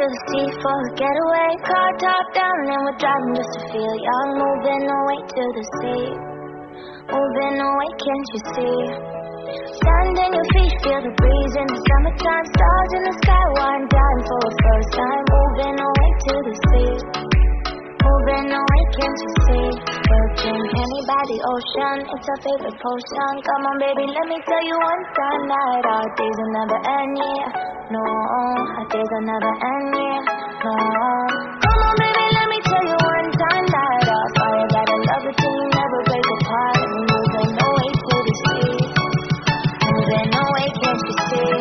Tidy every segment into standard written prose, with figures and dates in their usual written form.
to the sea for a getaway. Car top down and we're driving just to feel young. Moving away to the sea. Moving away, can't you see? Sand in your feet, feel the breeze in the summertime. Stars in the sky, one time for the first time. Moving away to the sea. Moving away, can't you see? Virgin honey by the ocean, it's our favorite potion. Come on baby, let me tell you one time that our days will never end, yeah. No, our days will never end, yeah. No. Come on baby, let me tell you one time that our fire got a love until you never break apart. And moving away to the sea. Moving away, can't you see?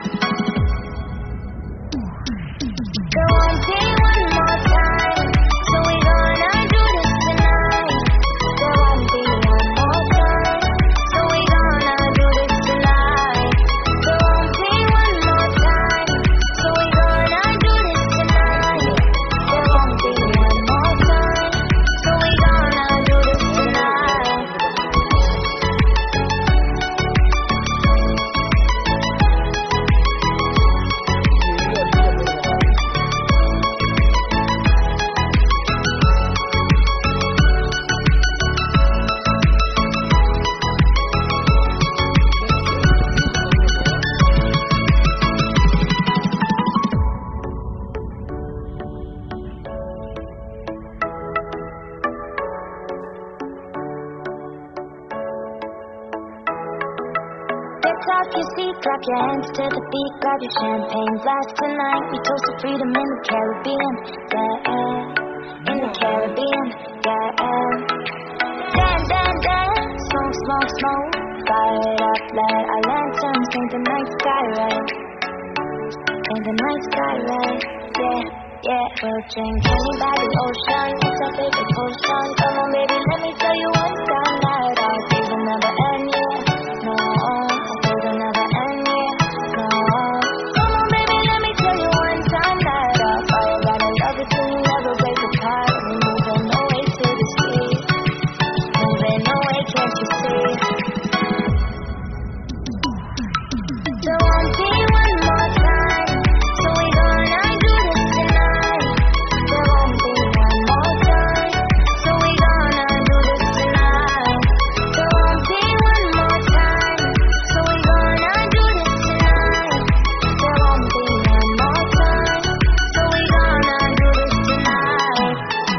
There won't be one more time. So we gonna do this tonight. There won't be one more time. So we gonna do this tonight. There won't be one more time. So we gonna do this tonight. There won't be one more time. So we gonna do this tonight. Lift up your seat, clap your hands to the beat, grab your champagne glass tonight. We toast to freedom in the Caribbean, yeah, in the Caribbean, yeah. Dance, dance, dance, smoke, smoke, smoke, fire it up, light our lanterns, paint the night sky red, paint the night sky red, yeah, yeah. We'll drink honey by the ocean, it's our favorite potion. Come on baby, let me tell you one time that our days will never end, yeah. No, our days will never end, yeah. No. Come on baby, let me tell you one time that our fire got a love until you never break apart. And we're moving away to the sea. Moving away, can't you see? There won't be one more time. So we gonna do this tonight. There won't be one more time. So we gonna do this tonight. There won't be one more time. So we gonna do this tonight. There won't be one more time. So we gonna do this tonight.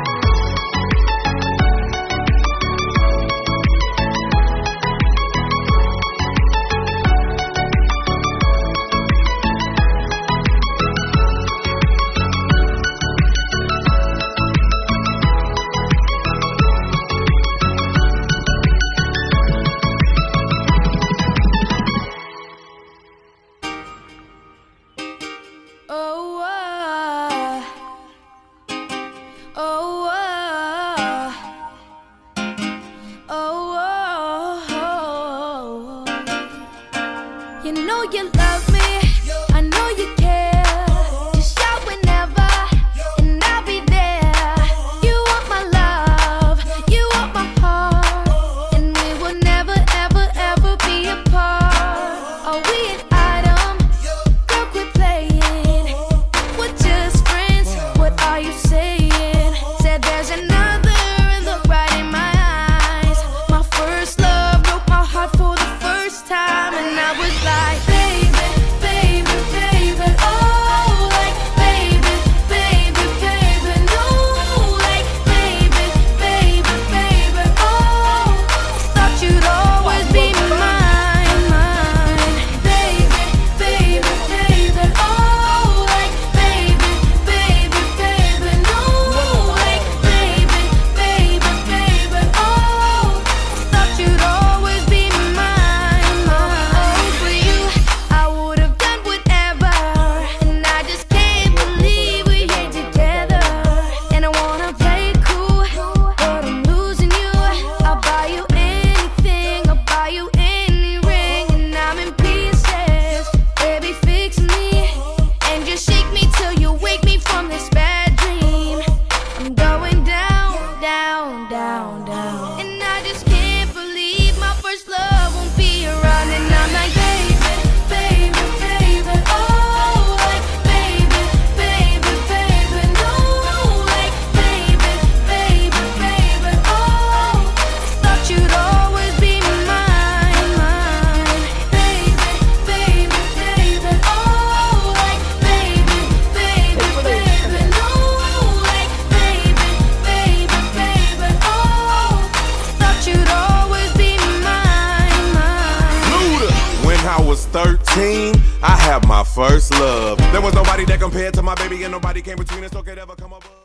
Oh, oh, oh, oh, you know you love me, I know you care. Just shout whenever, and I'll be there. You want my love, you want my heart, and we will never, ever, ever be apart. Are we an item? Girl, quit playing. We're just friends, what are you saying? Said there's another, look right in my eyes. My first love broke my heart for the first time, and I was like, baby, was 13, I had my first love. There was nobody that compared to my baby, and nobody came between us or could ever come above.